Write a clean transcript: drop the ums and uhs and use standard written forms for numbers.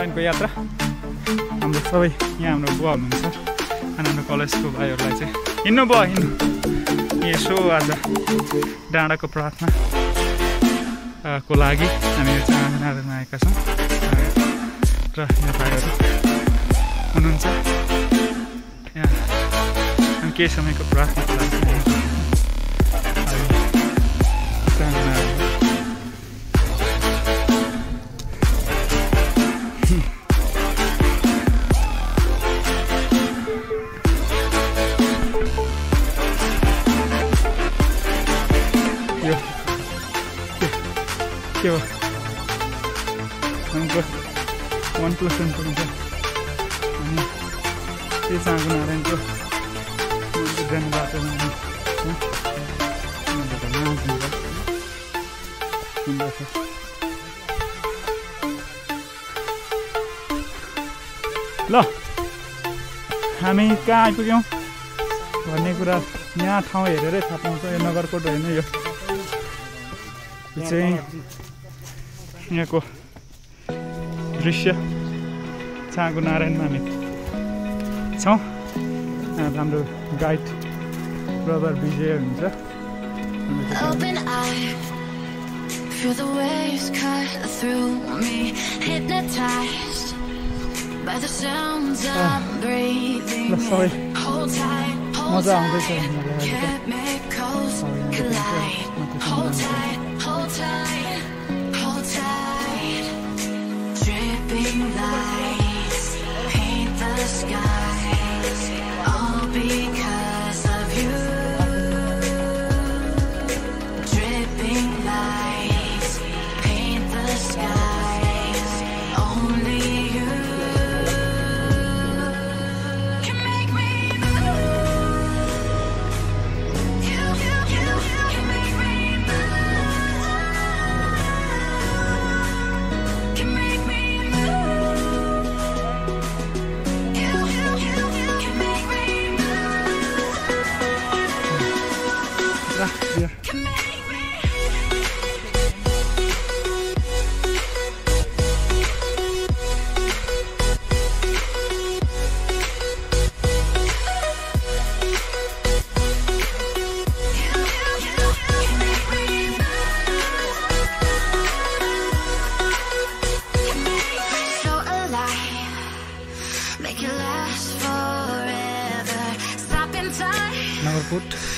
चाँगुनारायणको यात्रा हाम्रो सबै यहाँ हाम्रो बुवा हुनुहुन्छ अनि हाम्रो कलेजको भाइहरूलाई चाहिँ हिँड्नु भयो हिँड्नु यसो आज डाँडाको प्रार्थना को लागि हामी चाँगुनारायणमा आएका छौँ र यहाँ भाइहरू हुनुहुन्छ यहाँ अनि केही समयको प्रार्थनाको लागि चाँगुनारायण के हो हमको 1+1 हुन्छ अनि त्यो चाँगुनारायणको जाने बाटोमा ल हामी कहाँ आइपुग्यौँ भन्ने कुरा यहाँ ठाउँ हेरेरै थाहा पाउँछ यो नगरकोट होइन यो चाहिँ यहाँको दृश्य चाँगुनारायणमा हामी छौँ हाम्रो गाइड ब्रदर विजय हुनुहुन्छ Feel the waves cut through me, hypnotized by the sounds I'm breathing in. Hold tight, chemicals collide. Hold tight, hold tight, hold tight. Dripping lights paint the skies, all because of you. Dripping lights paint the skies, only you can make me move. You can make me move. Can make me move. You can make me move. Can make me. So alive, make it last forever. Stop in time. Nagarkot